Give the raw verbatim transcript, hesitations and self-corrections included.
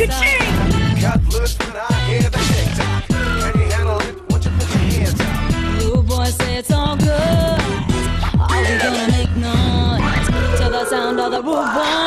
KFChing! Cut loose when I hear the tick-tock. Can you handle it? Won't you put your hands up? You boys say it's all good. Are we gonna make noise to the sound of the rude boy?